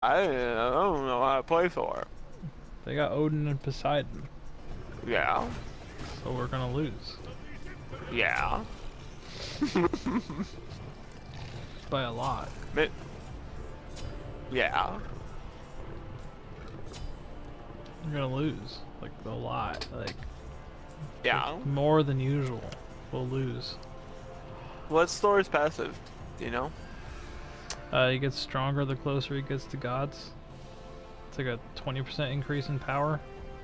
I don't know how to play Thor. They got Odin and Poseidon, Yeah. so we're gonna lose Yeah. by a lot. Mi- yeah. We're gonna lose like a lot, Yeah. more than usual. We'll lose. What's Thor's passive? Do you know? He gets stronger the closer he gets to gods. It's like a 20% increase in power.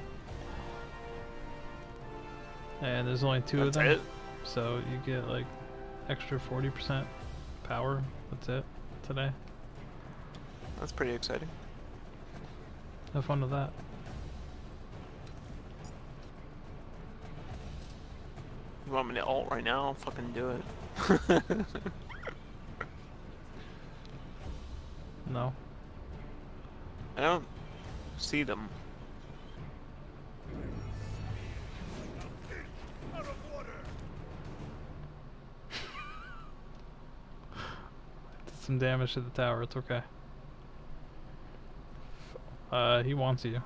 And there's only two of That's them. it? So you get like extra 40% power. That's it today. That's pretty exciting. Have fun with that. You want me to ult right now? I'll fucking do it. No. I don't see them. Did some damage to the tower, it's okay. He wants you.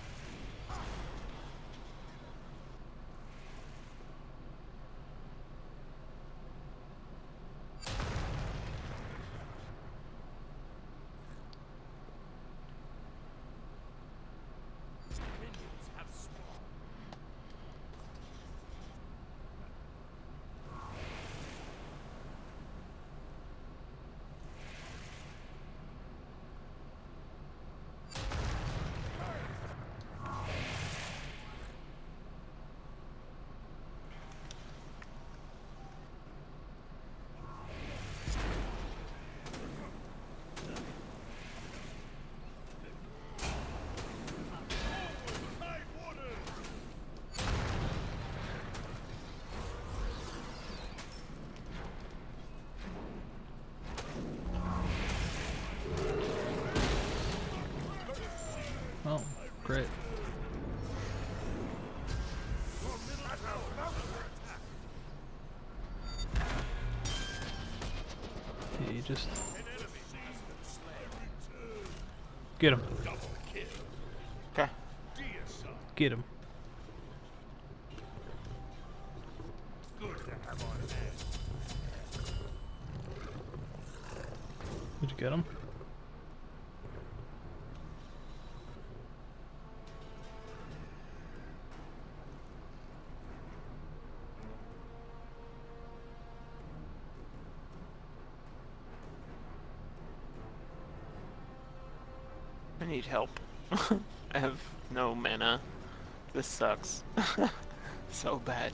Oh, great. Yeah, you just get him. Okay. Get him. Did you get him? I need help. I have no mana. This sucks. So bad.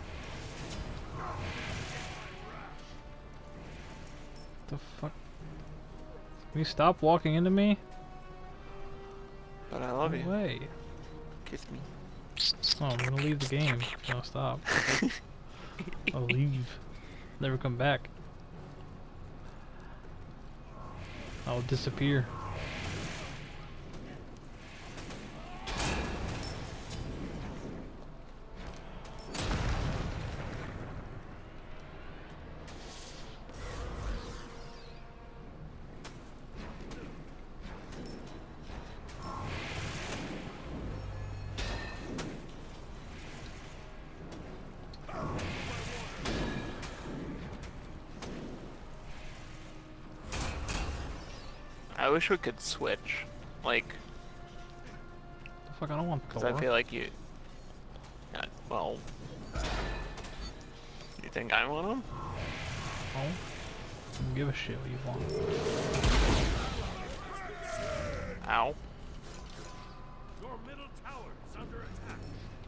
The fuck? Can you stop walking into me? But I love you. No way. Kiss me. Oh, I'm gonna leave the game. No, stop. I'll leave. Never come back. I'll disappear. I wish we could switch. Like, The fuck, I don't want because Thor. I feel like you. Well. You think I want him? Oh. Don't give a shit what you want. Ow. Your middle tower is under attack.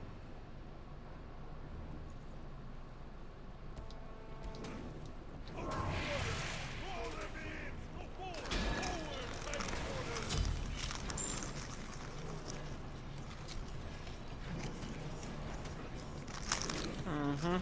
Mm-hmm.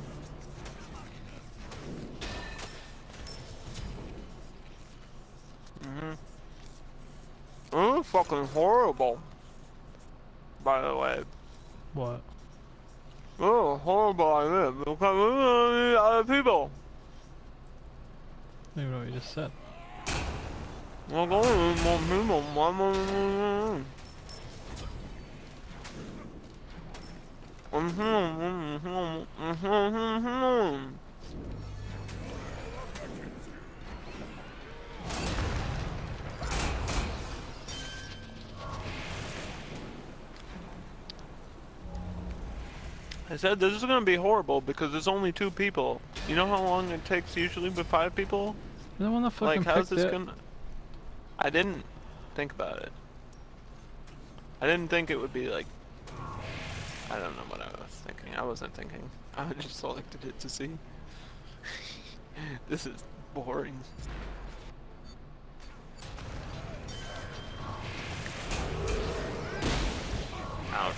Mm-hmm. Oh, fucking horrible. By the way. What? Oh, horrible I live. Because other people. I don't even know what you just said. I said this is gonna be horrible because there's only 2 people. You know how long it takes usually with 5 people? You don't want to fucking Like, how's pick this that. gonna... I didn't think about it. I didn't think it would be like... I don't know what I was thinking. I wasn't thinking. I just selected it to see. This is boring. Ouch.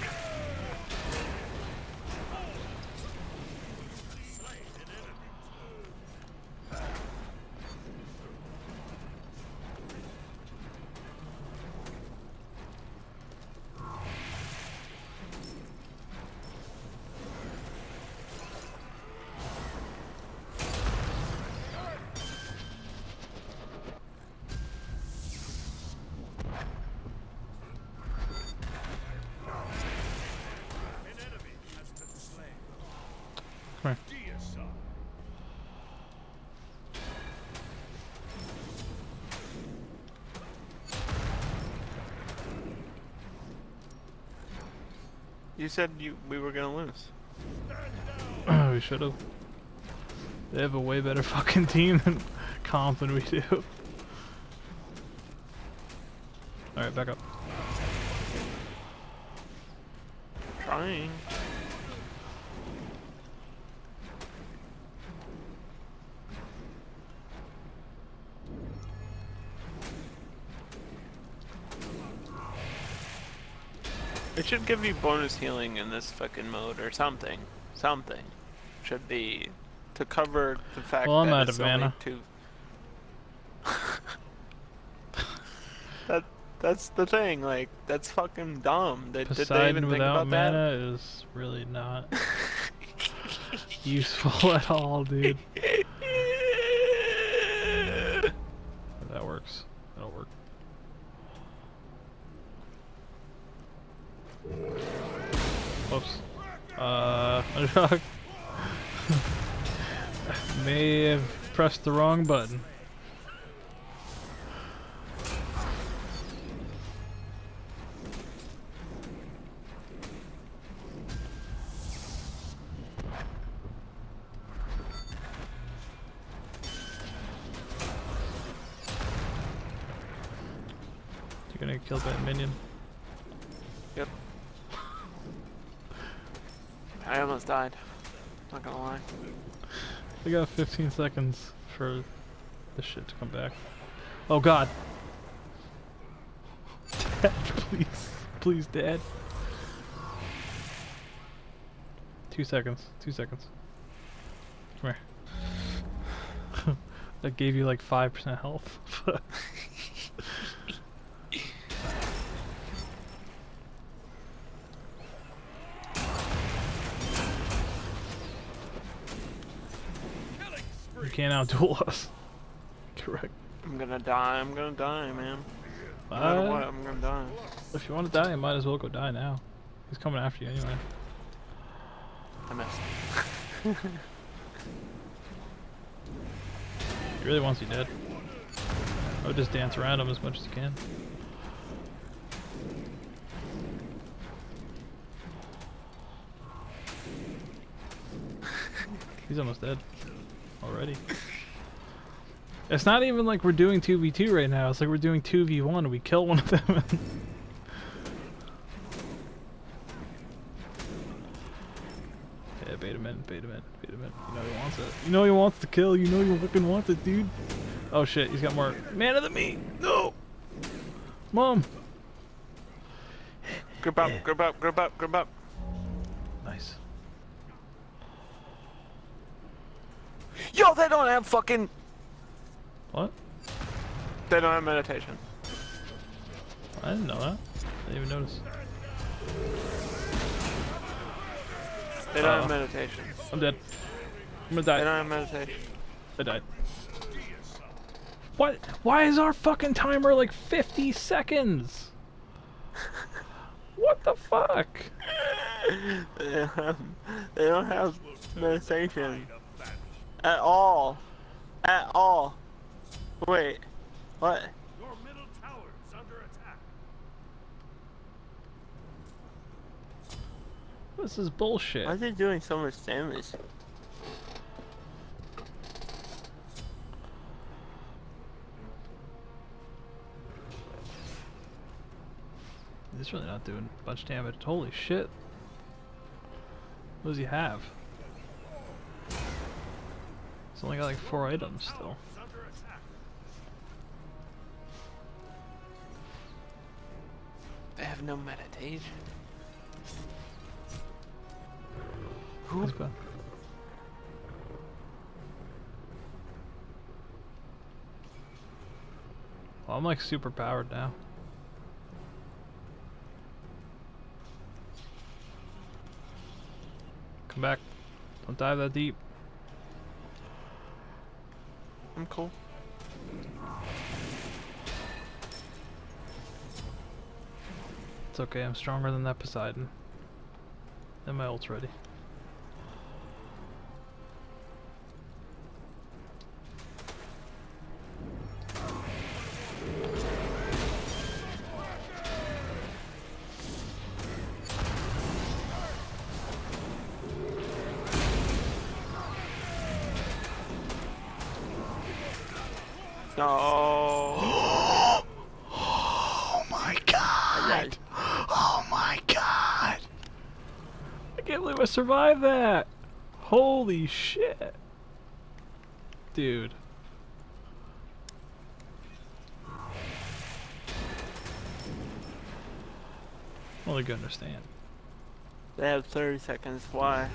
An enemy has been slain. Come Deicide. You said we were gonna lose. here. We should have. They have a way better fucking team than comp than we do. Alright, back up. Trying. It should give you bonus healing in this fucking mode or something. Something should be to cover the fact Well, I'm that out it's of only mana. 2. That's the thing. Like, that's fucking dumb. Did they Poseidon even think without about that? mana is really not useful at all, dude. That works. That'll work. Whoops. Underdog. May have pressed the wrong button. You're gonna kill that minion. Yep. I almost died. Not gonna lie. We got 15 seconds for this shit to come back. Oh god. Dad, please. Please, Dad. 2 seconds. 2 seconds. Come here. That gave you like 5% health. You can't outduel us. Correct. I'm gonna die. I'm gonna die, man. No matter what, I'm gonna die. If you want to die, you might as well go die now. He's coming after you anyway. I missed. He really wants you dead. I would just dance around him as much as you can. He's almost dead. Already. It's not even like we're doing 2v2 right now, it's like we're doing 2v1 and we kill one of them. Yeah, bait him in, bait him in, bait him in. You know he wants it. You know he wants to kill, you know he fucking wants it, dude. Oh shit, he's got more mana than me! No! Mom! Group up, group up, group up, group up. Nice. Yo, they don't have fucking... What? They don't have meditation. I didn't know that. I didn't even notice. They don't have meditation. I'm dead. I'm gonna They die. don't have meditation. I died. What? Why is our fucking timer like 50 seconds? What the fuck? They don't have meditation at all. At all. Wait. What? Your middle tower is under attack. This is bullshit. Why is it doing so much damage? It's really not doing much damage. Holy shit. What does he have? He's only got like 4 items still. Is under attack. They have no meditation. Who's been? Well, I'm like super powered now. Come back. Don't dive that deep. I'm cool. It's okay, I'm stronger than that Poseidon. And my ult's ready. No. Oh my god! Oh my god! I can't believe I survived that! Holy shit! Dude. I don't think you understand. They have 30 seconds. Why?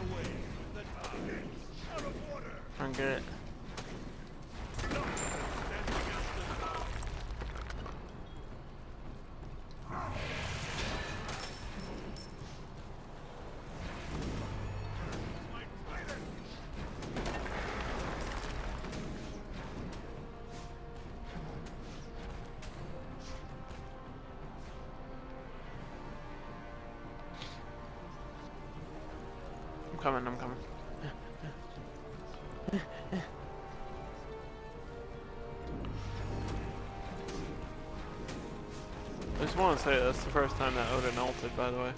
I don't get it. I'm coming. I just want to say that's the first time that Odin ulted, by the way.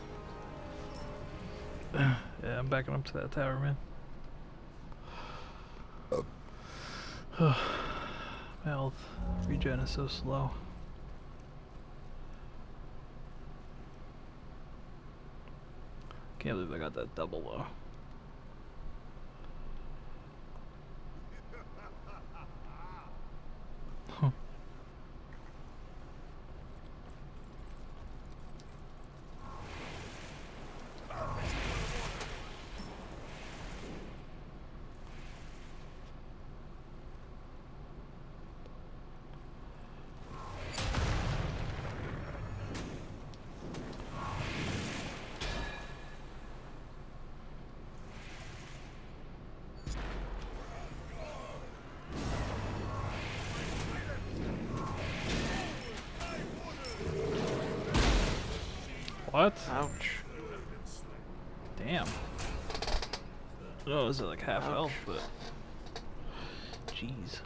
Yeah, I'm backing up to that tower, man. My health regen is so slow. Can't believe I got that double though. What? Ouch. Damn. No, it was like half Ouch. health, but jeez.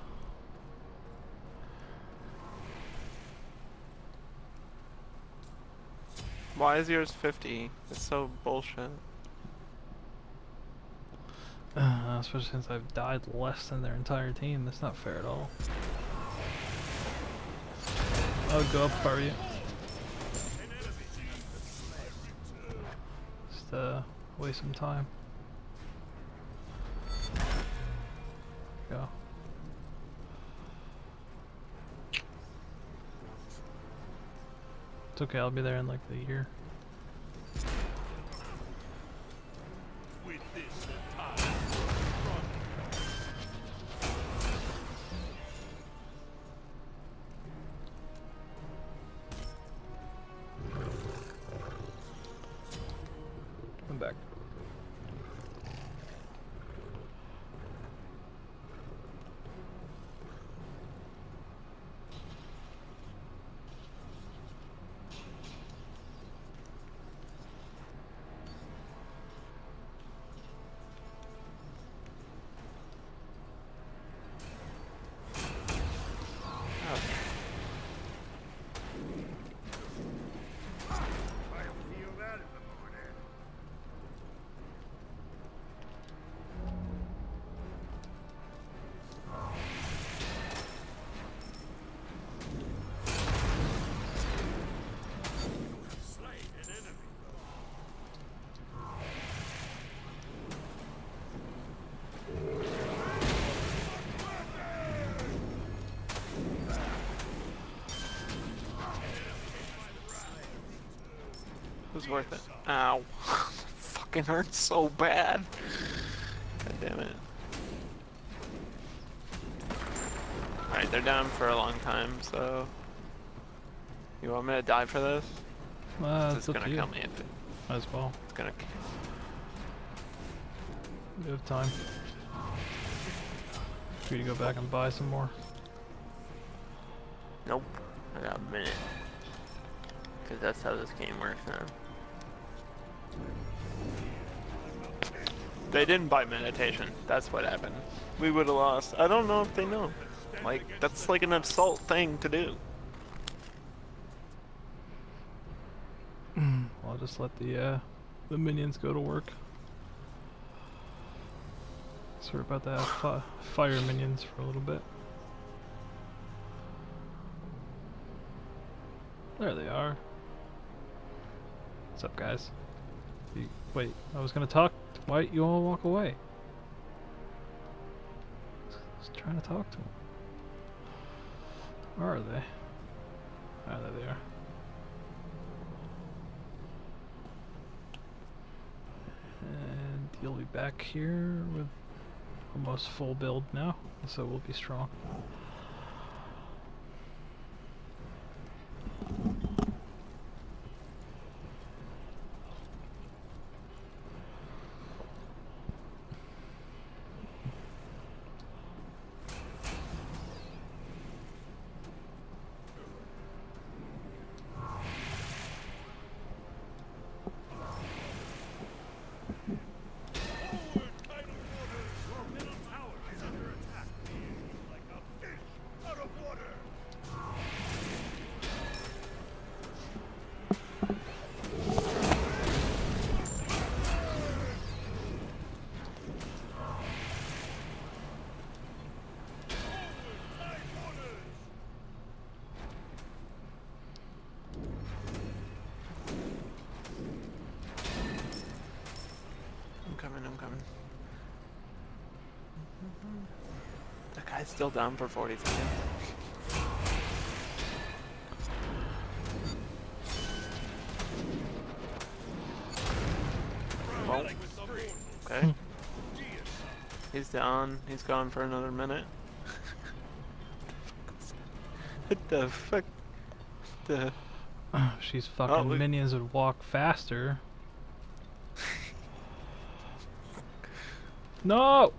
Why is yours 50? It's so bullshit. Especially since I've died less than their entire team. That's not fair at all. I would go up if I were you. Just waste some time. Go. It's okay, I'll be there in like a year. With this, the tide is Come back. It was worth it. Ow. Fucking hurts so bad. God damn it. Alright, they're down for a long time, so... You want me to die for this? It's It's up gonna to you. kill me if it, Might as well. it's gonna... We have time. For you to go back and buy some more. Nope. I got a minute. Cause that's how this game works now. They didn't buy meditation. That's what happened. We would have lost. I don't know if they know. Like, that's like an assault thing to do. I'll just let the minions go to work. So we're about to have fire minions for a little bit. There they are. What's up, guys? Wait, I was gonna talk. Why you all walk away? Just trying to talk to them. Where are they? Ah, there they are. And you'll be back here with almost full build now, so we'll be strong. Forward, tidal water! Your middle tower is under attack. Like a fish out of water! Tide waters! I'm coming, I'm coming. That guy's still down for 40 seconds. Well, okay. He's down. He's gone for another minute. What the fuck? The... She's fucking look. minions would walk faster. No!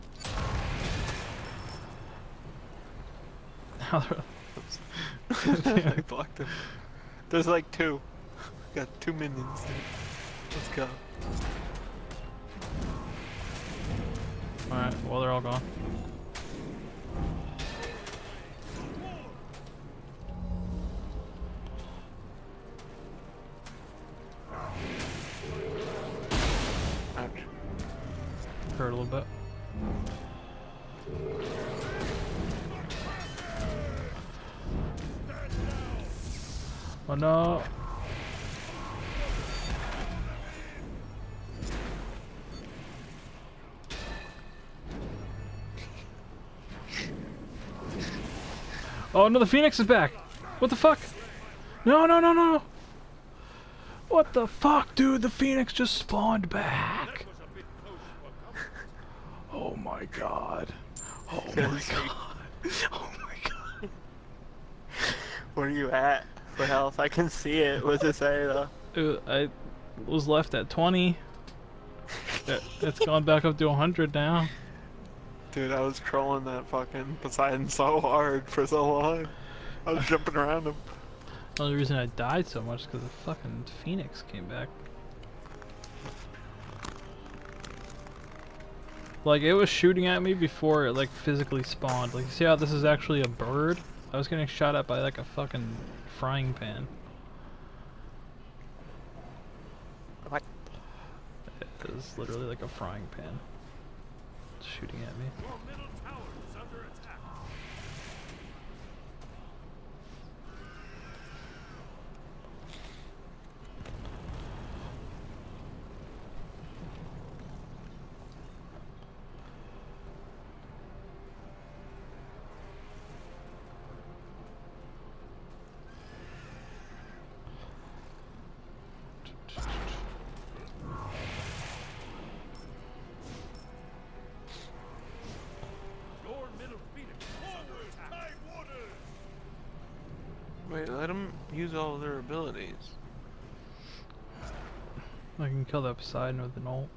Now they're- I blocked him. There's like two. Got 2 minions, dude. Let's go. Alright, well they're all gone. Ouch. Hurt a little bit. Oh no! Oh no, the Phoenix is back! What the fuck? No, no, no, no! What the fuck, dude? The Phoenix just spawned back! Was a bit close for comfort. Oh my god. Oh Yeah, my it's god. Oh my god. Where are you at for health? I can see it. What's it say though? I was left at 20. It's gone back up to 100 now. Dude, I was trolling that fucking Poseidon so hard for so long. I was jumping around him. The only reason I died so much is because the fucking Phoenix came back. Like, it was shooting at me before it, like, physically spawned. Like, you see how this is actually a bird? I was getting shot at by, like, a fucking frying pan. What? It was literally like a frying pan. Shooting at me. Your middle tower is under attack. Let them use all of their abilities. I can kill that Poseidon with an ult.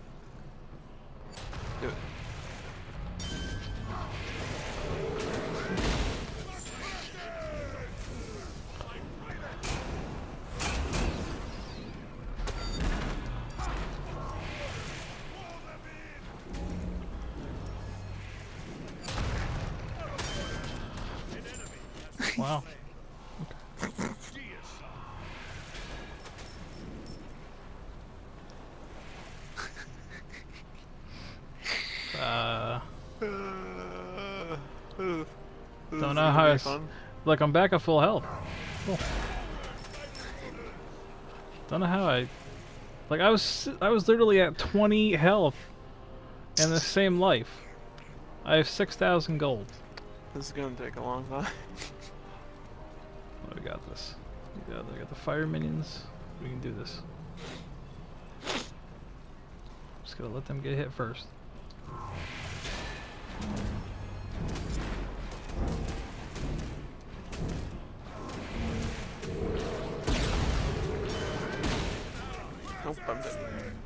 Do it. Wow. Don't know how it's like I'm back at full health. Cool. Don't know how I was literally at 20 health and the same life. I have 6,000 gold. This is gonna take a long time. Oh, we got this. I got the fire minions. We can do this. Just gotta let them get hit first. Nope, I'm dead.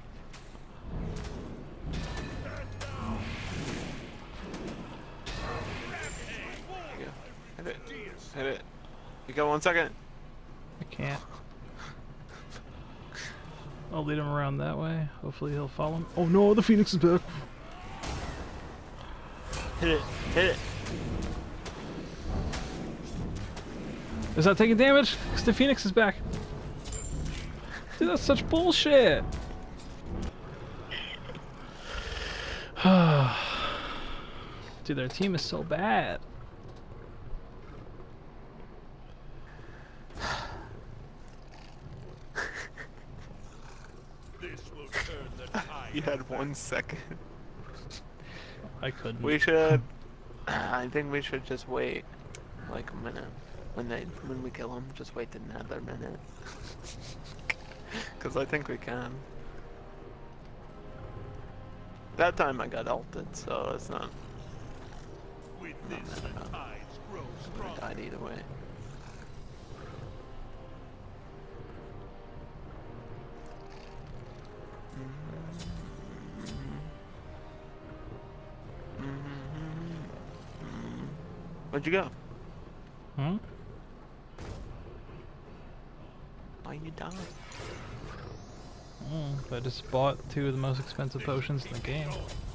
Yeah, hit it. Hit it. You got 1 second. I can't. I'll lead him around that way. Hopefully he'll follow me. Oh no, the Phoenix is back. Hit it. Hit it. Is that taking damage? Because the Phoenix is back. Dude, that's such bullshit. Dude, their team is so bad. This will turn the tide. You had 1 second. I couldn't. We should. I think we should just wait like a minute when we kill them. Just wait another minute. Because I think we can. That time I got ulted, so it's not. With this, the tides grow I strong. died either way. Where'd you go? Hmm? Why you dying? I just bought 2 of the most expensive potions in the game.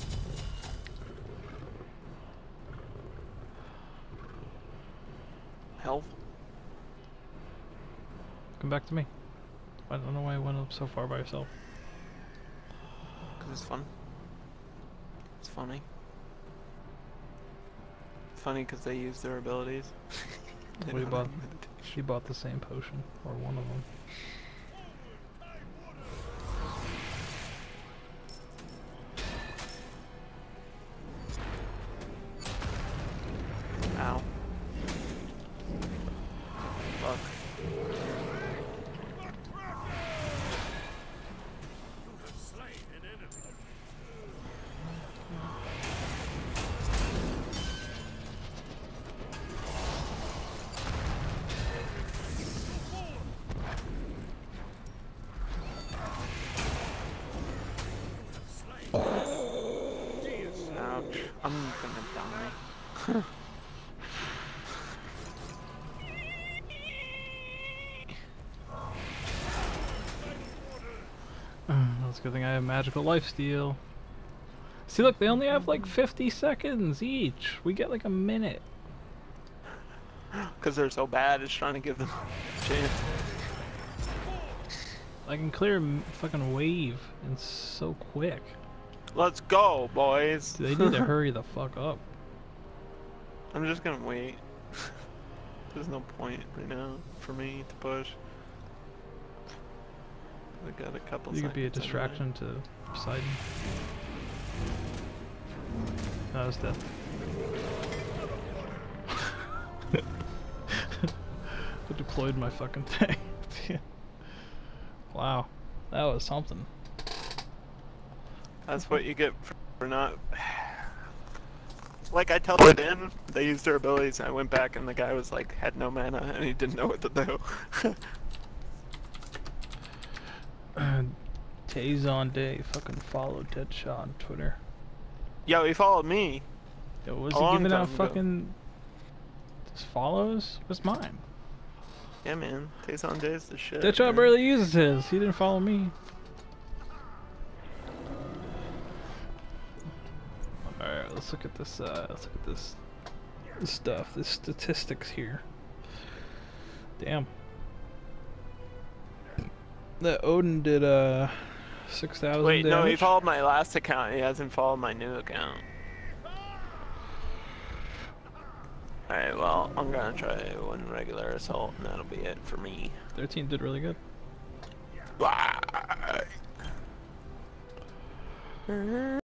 Health? Come back to me. I don't know why you went up so far by yourself. Because it's fun. It's funny. It's funny because they use their abilities. They We don't bought. have meditation. She bought the same potion, or one of them. Ow. Fuck. You have slain an enemy. Ouch. I'm gonna die. That's a good thing I have magical lifesteal. See, look, they only have like 50 seconds each. We get like a minute. Because they're so bad, it's trying to give them a chance. I can clear a fucking wave and so quick. Let's go, boys. They need to hurry the fuck up. I'm just gonna wait. There's no point right now for me to push. I got a couple You could be a seconds anyway. distraction to Poseidon. No, I was dead. I deployed my fucking thing. Wow, that was something. That's what you get for not like I teleported in, they used their abilities, and I went back, and the guy was like had no mana, and he didn't know what to do. Tazon Day fucking followed Deadshot on Twitter. Yo, he followed me. Yo, was A he long giving out time ago. fucking just follows? What's mine? Yeah, man. Tayson Jay's the shit. Deadshot man. barely uses his. He didn't follow me. Alright, let's look at this, this stuff, this statistics here. Damn. That Odin did, 6,000 Wait, no, he damage. followed my last account. He hasn't followed my new account. Alright, well, I'm gonna try one regular assault, and that'll be it for me. 13 did really good. Bye.